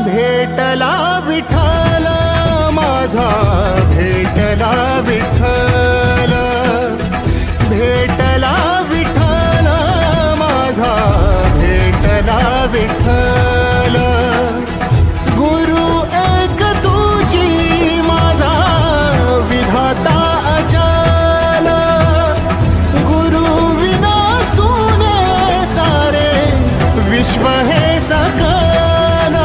भेटला विठ्ठल माझा, भेटला विठ्ठल, भेटला विठ्ठल माझा, भेटला विठ्ठल। गुरु एक तुझी माझा विधाता अचल, गुरु विना सुने सारे विश्व हे सकल।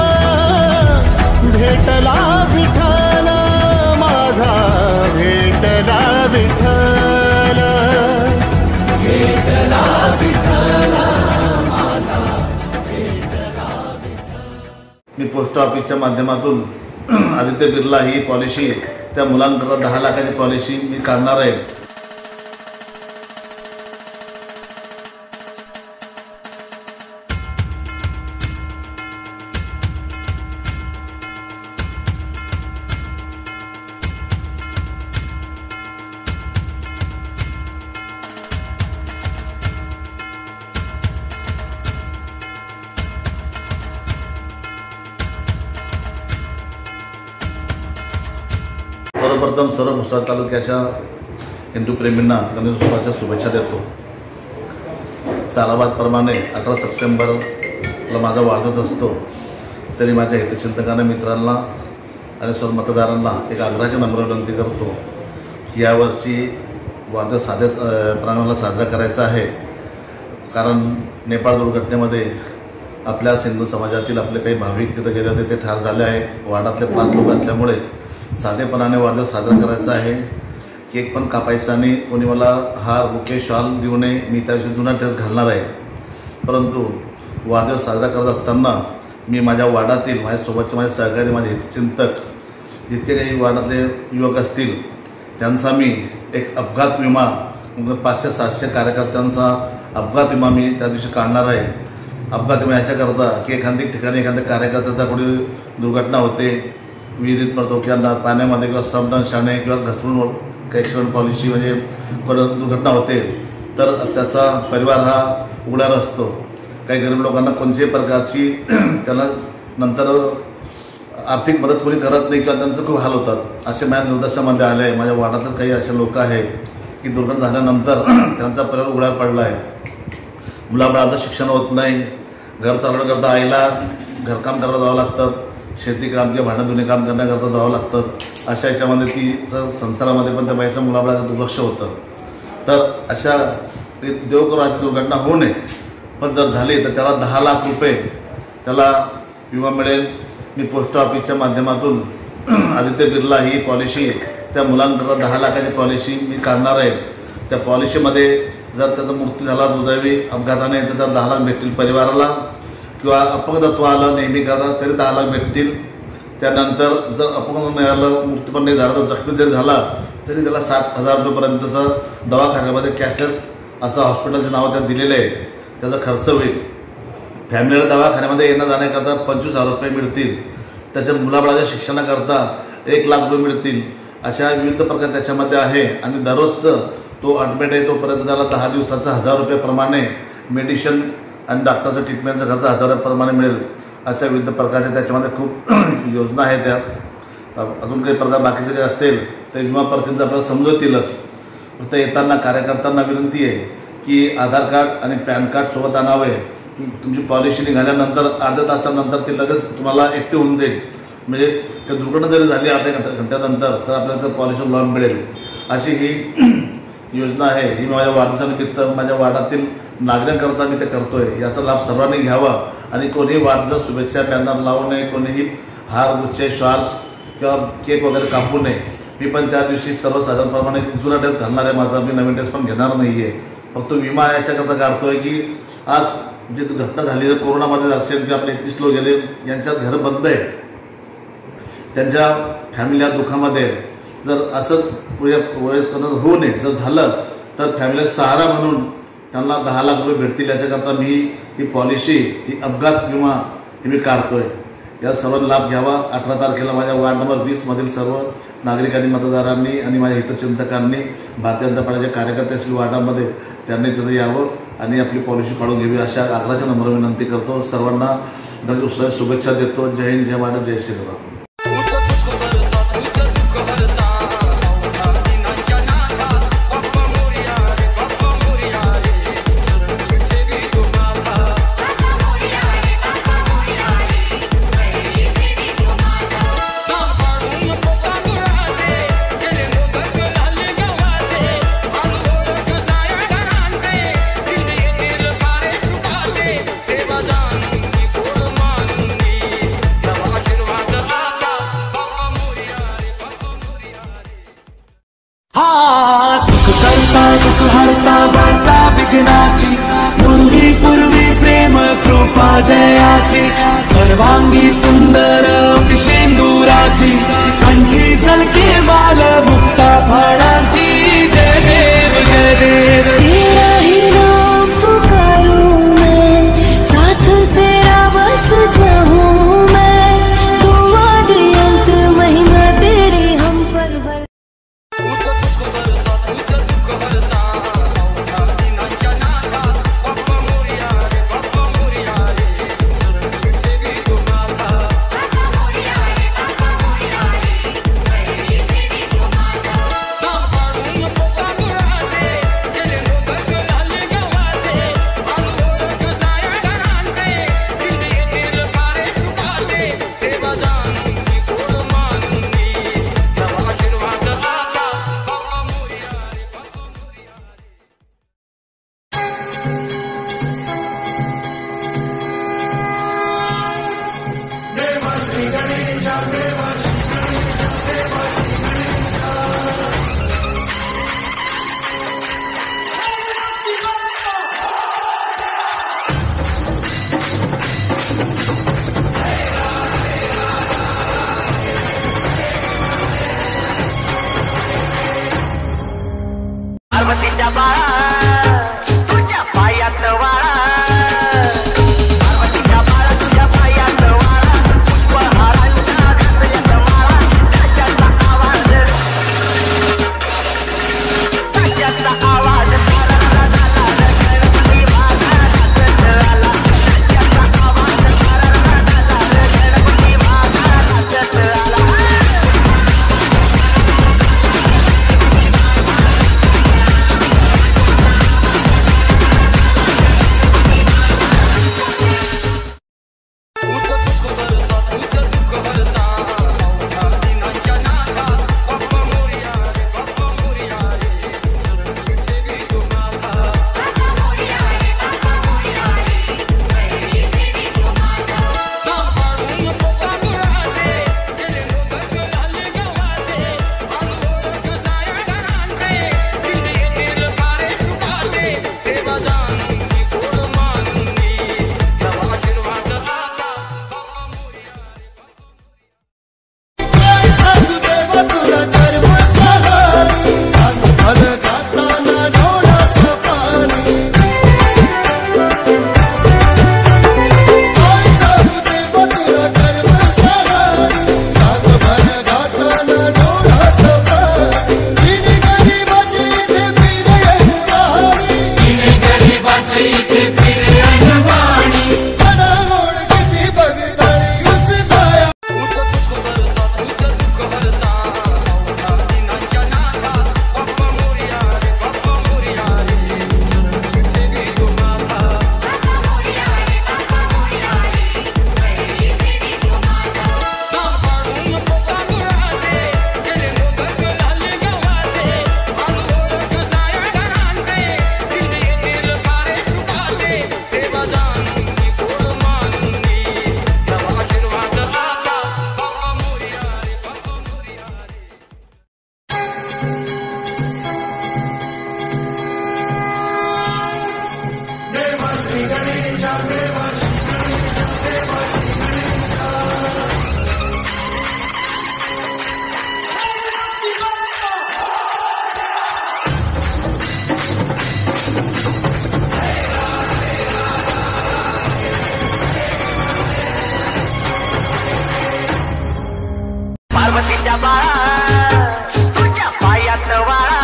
भेटला विठ्ठल माझा, भेटला विठ्ठल, भेटला विठ्ठल माझा, भेटला विठ्ठल। मी पोस्ट ऑफिसच्या माध्यमातून आदित्य बिर्ला ही पॉलिसी त्या मुलांकरता 10 लाखाची पॉलिसी मी काढणार आहे। सर्वप्रथम सर्व भुसावळ तालुक्याच्या हिंदूप्रेमींना गणेशोत्सवाच्या शुभेच्छा देतो। सालाबादप्रमाणे 18 सप्टेंबरला माझा वाढदिवस असतो, तरी माझ्या हितचिंतकांना, मित्रांना आणि सर्व मतदारांना एक आग्रहाची नम्र विनंती करतो की यावर्षी वाढदिवस साध्या प्रमाणाला साजरा करायचा आहे। कारण नेपाळ दुर्घटनेमध्ये आपल्या हिंदू समाजातील आपले काही भाविक तिथे गेले होते, ते ठार झाले आहे। वार्डातले 5 लोक असल्यामुळे साधेपणाने वाढदिवस साजरा करायचा आहे। केक पण कापायचा नाही, कोणी मला हार, बुके, शॉल देऊ नये, मी त्याविषयी जुना ड्रेस घालणार आहे। परंतु वाढदिवस साजरा करत असताना मी माझ्या वार्डातील माझ्यासोबतचे माझे सहकारी, माझे हितचिंतक, जितके काही वार्डातले युवक असतील त्यांचा मी एक अपघात विमा, 500-700 कार्यकर्त्यांचा अपघात विमा मी त्या दिवशी काढणार आहे। अपघात विमा याच्याकरता की एखाद्या ठिकाणी एखाद्या कार्यकर्त्याचा कोणी दुर्घटना होते, विहिरीत पडतो किंवा पाण्यामध्ये किंवा संवेदनशाने किंवा घसरून ॲक्सिडेंट पॉलिसी म्हणजे दुर्घटना होते, तर त्याचा परिवार हा उघड्यावर असतो। काही गरीब लोकांना कोणत्याही प्रकारची त्यांना नंतर आर्थिक मदत कोणी करत नाही किंवा त्यांचं खूप हाल होतात। असे माझ्या निर्देशामध्ये आले आहे। माझ्या वार्डातले काही असे लोक आहेत की दुर्घटना झाल्यानंतर त्यांचा परिवार उघड्यावर पडला आहे। मुलाबाळाचं शिक्षण होत नाही, घर चालवण्याकरता आईला घरकाम करायला जावं लागतं, शेती काम किंवा भांडं काम करण्याकरता जावं लागतं। अशा याच्यामध्ये ती संसारामध्ये पण त्या बाईच्या मुलाबाळाचं दुर्लक्ष होतं। तर अशा देव करून अशी दुर्घटना होऊ नये, पण जर झाली तर त्याला 10 लाख रुपये त्याला विमा मिळेल। मी पोस्ट ऑफिसच्या माध्यमातून आदित्य बिर्ला ही पॉलिसी त्या मुलांकरता 10 लाखाची पॉलिसी मी काढणार आहे। त्या पॉलिसीमध्ये जर त्याचा मृत्यू झाला दुर्दैवी अपघाताने तर 10 लाख भेटतील परिवाराला, किंवा अपंगत्व आलं नेहमी करता तरी 10 लाख भेटतील। त्यानंतर जर अपंग नाही आलं, मृत्यू पण नाही झाला, तर जखमी जरी झाला तरी त्याला 60,000 रुपयेपर्यंतचं दवाखान्यामध्ये कॅशलेस असं हॉस्पिटलचं नाव त्यात दिलेलं आहे, त्याचा खर्च होईल। फॅमिलीला दवाखान्यामध्ये येणं जाण्याकरता 25,000 रुपये मिळतील। त्याच्या मुलाबाळाच्या शिक्षणाकरता 1 लाख रुपये मिळतील। अशा विविध प्रकार त्याच्यामध्ये आहे। आणि दररोजचं तो ॲडमिट आहे तोपर्यंत त्याला 10 दिवसाचा 1000 रुपयाप्रमाणे मेडिसिन आणि डॉक्टरचं ट्रीटमेंटचा खर्च 1000 रुपयाप्रमाणे मिळेल। अशा विविध प्रकारच्या त्याच्यामध्ये खूप योजना आहेत। त्या अजून काही प्रकार बाकीचे काही असतील तर विमा प्रतिनिधी आपल्याला समजवतीलच। फक्त येताना कार्यकर्त्यांना विनंती आहे की आधार कार्ड आणि पॅन कार्ड सोबत आणावे। तुमची पॉलिसी निघाल्यानंतर अर्ध्या तासानंतर ती लगेच तुम्हाला ॲक्टिव्ह होऊन जाईल। म्हणजे ते दुर्घटना जरी झाली अर्ध्या घंट्यानंतर तर आपल्याला पॉलिसी लॉन मिळेल। अशी ही योजना आहे। ही माझ्या वाढदिवसानिमित्त माझ्या वार्डातील नागरिकांकरता मी ते करतोय। याचा लाभ सर्वांनी घ्यावा आणि कोणीही वाढदिवस शुभेच्छा बॅनर लावू नये, कोणीही हार, गुच्छे, शॉल्स किंवा केक वगैरे कापू नये। मी पण त्या दिवशी सर्वसाधारणप्रमाणे जुना ड्रेस घालणार आहे माझा, मी नवीन ड्रेस पण घेणार नाही आहे। फक्त विमा याच्याकरता काढतोय की आज जी घटना झाली कोरोनामध्ये असेल की आपले 31 लोक गेले, यांच्यात घर बंद आहे, त्यांच्या फॅमिली दुःखामध्ये जर असंच वयस्कर होऊ नये, जर झालं तर फॅमिलीला सहारा म्हणून त्यांना 10 लाख रुपये भेटतील। याच्याकरता मी ही पॉलिसी, ही अपघात विमा ही मी काढतोय। या सर्व लाभ घ्यावा। 18 तारखेला माझ्या वार्ड नंबर 20 मधील सर्व नागरिकांनी, मतदारांनी आणि माझ्या हितचिंतकांनी, भारतीय जनता पार्टीच्या कार्यकर्ते असतील वार्डामध्ये, त्यांनी तिथे यावं आणि आपली पॉलिसी काढून घ्यावी अशा आग्रहाची नम्र विनंती करतो। सर्वांना दुसऱ्या शुभेच्छा देतो. जय हिंद, जय महाराज, जय श्रीराम. दुःख हरता वार्ता विघ्नाची पूर्वी पूर्वी प्रेम कृपा जयाची सर्वांगी सुंदर शेंदुराची कंठी झलके माल मुक्ता फळाची. जय देव जय देव. तेरा ही नाम पुकारूं मैं, साथ तेरा बस जाऊं मैं, तू आदि अंत महिमा तेरी हम पर भर. पार्वतीच्या बाळा तुझ्या पायात वाळा, पार्वतीच्या बाळा तुझ्या पायात वाळा, पुष्पहारांच्या घातल्यात माळा, त्याच्याचा आवाज सारा झाला, गणपती माझा नाचत आला, त्याच्याचा आवाज सारा झाला, गणपती माझा नाचत आला. पार्वतीच्या बाळा तुझ्या पायात वाळा,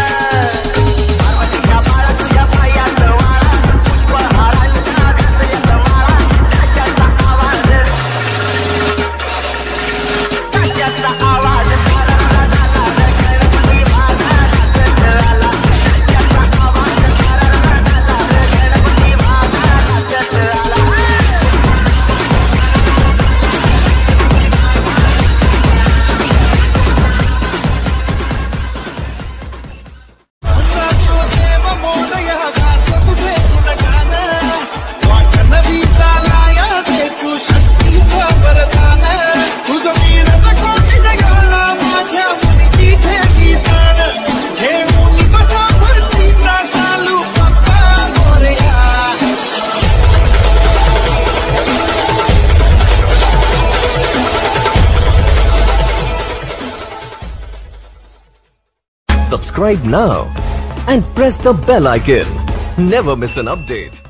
पार्वतीच्या बाळा तुझ्या पायात वाळा, पुष्पहारांच्या घातल्यात माळा, त्याच्याचा आवाज subscribe now and press the bell icon. Never miss an update.